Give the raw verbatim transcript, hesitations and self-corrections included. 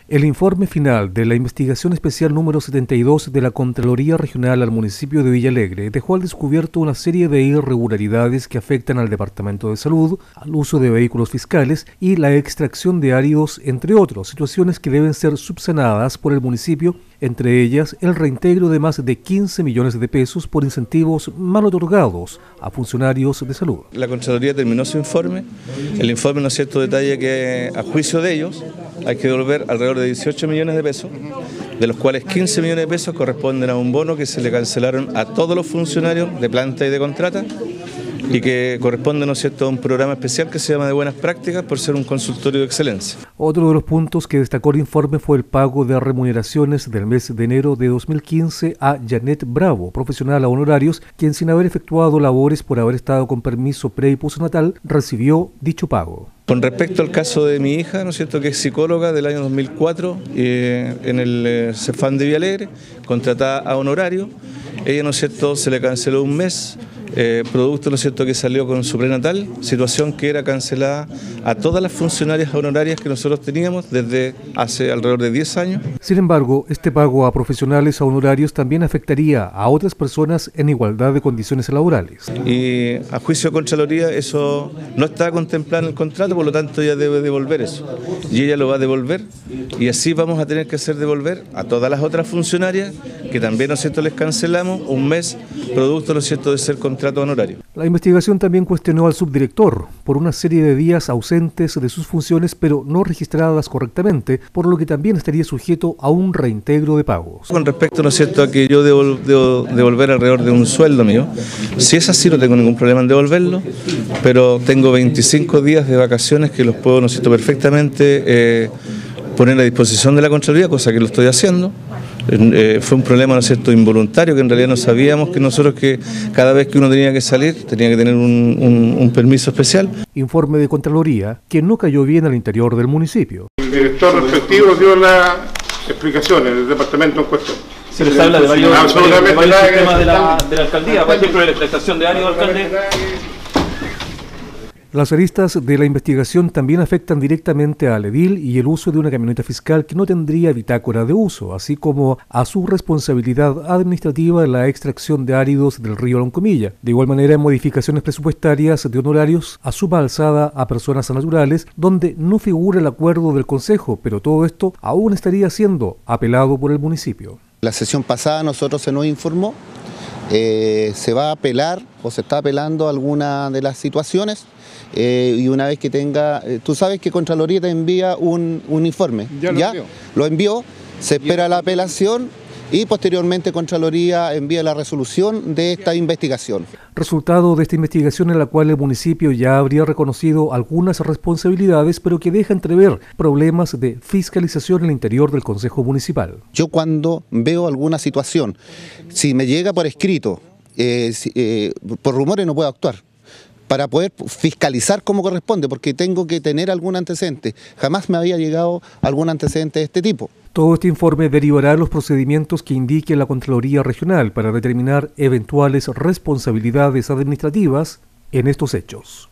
El informe final de la investigación especial número setenta y dos de la Contraloría Regional al municipio de Villalegre dejó al descubierto una serie de irregularidades que afectan al Departamento de Salud, al uso de vehículos fiscales y la extracción de áridos, entre otros, situaciones que deben ser subsanadas por el municipio, entre ellas el reintegro de más de quince millones de pesos por incentivos mal otorgados a funcionarios de salud. La Contraloría terminó su informe. El informe, ¿no es cierto?, detalla que a juicio de ellos hay que devolver alrededor de dieciocho millones de pesos, de los cuales quince millones de pesos corresponden a un bono que se le cancelaron a todos los funcionarios de planta y de contrata y que corresponde, ¿no es cierto?, a un programa especial que se llama de buenas prácticas por ser un consultorio de excelencia. Otro de los puntos que destacó el informe fue el pago de remuneraciones del mes de enero de dos mil quince a Janet Bravo, profesional a honorarios, quien sin haber efectuado labores por haber estado con permiso pre y postnatal, recibió dicho pago. Con respecto al caso de mi hija, ¿no es cierto?, que es psicóloga del año dos mil cuatro eh, en el eh, Cefam de Villalegre, contratada a honorario, ella, ¿no es cierto?, se le canceló un mes, eh, producto, ¿no es cierto?, que salió con su prenatal, situación que era cancelada a todas las funcionarias honorarias que nosotros teníamos desde hace alrededor de diez años. Sin embargo, este pago a profesionales a honorarios también afectaría a otras personas en igualdad de condiciones laborales. Y a juicio de Contraloría eso no está contemplado en el contrato, por lo tanto ella debe devolver eso. Y ella lo va a devolver y así vamos a tener que hacer devolver a todas las otras funcionarias que también, ¿no es cierto?, les cancelamos un mes, producto, ¿no es cierto?, de ser contrato honorario. La investigación también cuestionó al subdirector por una serie de días ausentes de sus funciones, pero no registradas correctamente, por lo que también estaría sujeto a un reintegro de pagos. Con respecto, ¿no es cierto?, a que yo debo, debo devolver alrededor de un sueldo mío, si es así no tengo ningún problema en devolverlo, pero tengo veinticinco días de vacaciones que los puedo, ¿no es cierto?, perfectamente eh, poner a disposición de la Contraloría, cosa que lo estoy haciendo. Eh, fue un problema, ¿no es cierto?, involuntario, que en realidad no sabíamos que nosotros que cada vez que uno tenía que salir tenía que tener un, un, un permiso especial. Informe de Contraloría que no cayó bien al interior del municipio. El director respectivo dio las explicaciones del departamento en cuestión. Se les habla de varios, varios, de varios sistemas de la, de la alcaldía, por ejemplo, de la extracción de árido alcalde. Las aristas de la investigación también afectan directamente al edil y el uso de una camioneta fiscal que no tendría bitácora de uso, así como a su responsabilidad administrativa en la extracción de áridos del río Loncomilla. De igual manera, en modificaciones presupuestarias de honorarios a suma alzada a personas naturales, donde no figura el acuerdo del Consejo, pero todo esto aún estaría siendo apelado por el municipio. La sesión pasada nosotros se nos informó, eh, se va a apelar o se está apelando alguna de las situaciones. Eh, y una vez que tenga, eh, tú sabes que Contraloría te envía un, un informe, ya lo, ¿ya? envió. Lo envió, se espera la apelación y posteriormente Contraloría envía la resolución de esta investigación. Resultado de esta investigación en la cual el municipio ya habría reconocido algunas responsabilidades, pero que deja entrever problemas de fiscalización en el interior del Consejo Municipal. Yo cuando veo alguna situación, si me llega por escrito, eh, si, eh, por rumores no puedo actuar, para poder fiscalizar como corresponde, porque tengo que tener algún antecedente. Jamás me había llegado algún antecedente de este tipo. Todo este informe derivará los procedimientos que indique la Contraloría Regional para determinar eventuales responsabilidades administrativas en estos hechos.